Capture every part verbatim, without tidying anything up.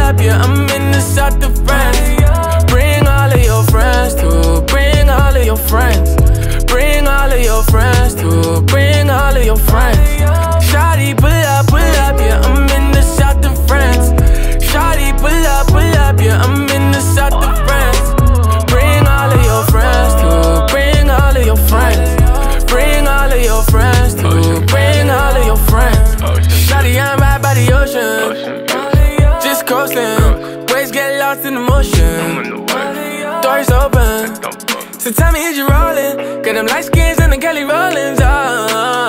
up, yeah, I'm in the south of France. Bring all of your friends too, bring all of your friends. Bring all of your friends too, bring all of your friends. Shawty, pull up, pull up, yeah, I'm in the south of France. Shawty, pull up, pull up, yeah, I'm in the south of France. Bring all of your friends too, bring all of your friends. Bring all of your friends too, bring all of your friends. Shawty, I'm right by the ocean, just coasting. Waves get lost in the motion, doors open. So tell me, is you rolling? Got them light skins and the Kelly Rollins on.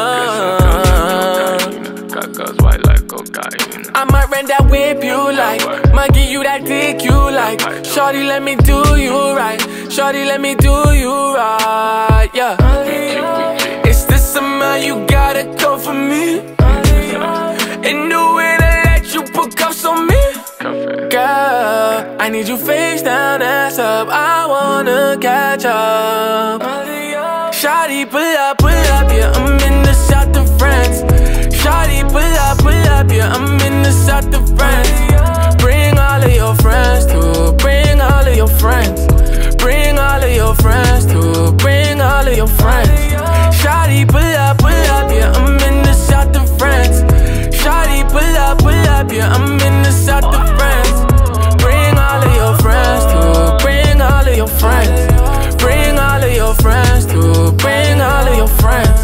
I might rent that whip you like, might give you that dick you like. Shorty, let me do you right. Shorty, let me do you right. Yeah. It's the summer, you gotta go for me. And know when I let you put cuffs on me. Girl, I need you face down, ass up. I wanna catch up. Shawty, pull up, pull up, yeah, I'm in the south of France. Shawty, pull up, pull up, yeah, I'm in the south of France. Bring all of your friends too, bring all of your friends. Bring all of your friends too, bring all of your friends. Shawty, pull up, pull up, yeah, I'm in the south of France. Shawty, pull up, pull up, yeah, I'm in the south of France. Bring all of your friends too, bring all of your friends. Bring all of your friends too, bring all of your friends.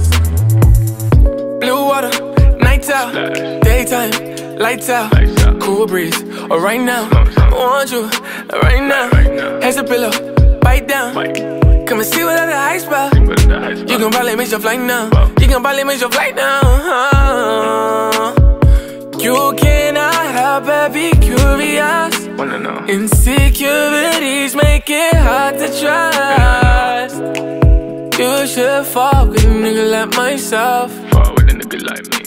Blue water, nights out, daytime, lights out, cool breeze, or right now, I want you, right now. Here's a pillow, bite down, come and see what other high spot. You can probably miss your flight now, you can probably miss your flight now. You cannot help but be curious. Insecurities make it hard to trust. You should fall with a nigga like myself. Fall with a nigga like me.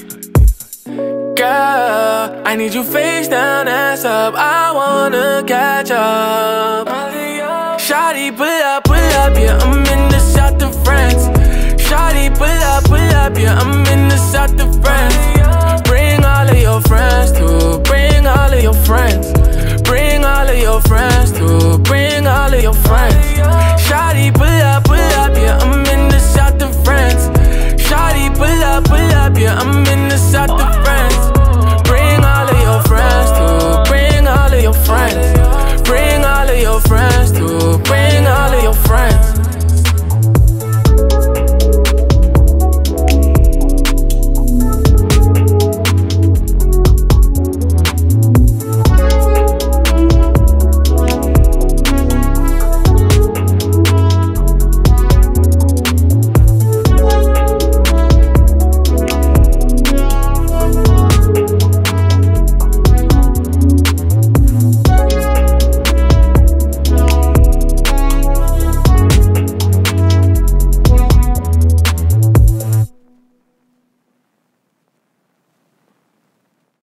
Girl, I need you face down, ass up. I wanna catch up. Shawty, pull up, pull up, yeah, I'm in the south of France. Shawty, pull up, pull up, yeah, I'm in the south of France. Bring all of your friends too, bring all of your friends. Bring all of your friends